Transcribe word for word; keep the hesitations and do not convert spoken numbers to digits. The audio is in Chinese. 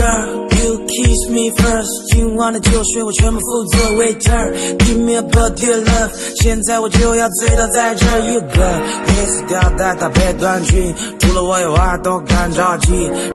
girl，you kiss me first， 今晚的酒水我全部负责 waiter，give me a body of love， 现在我就要醉倒在这儿 ，you girl， 黑色吊带搭配短裙，除了我以外都干着急。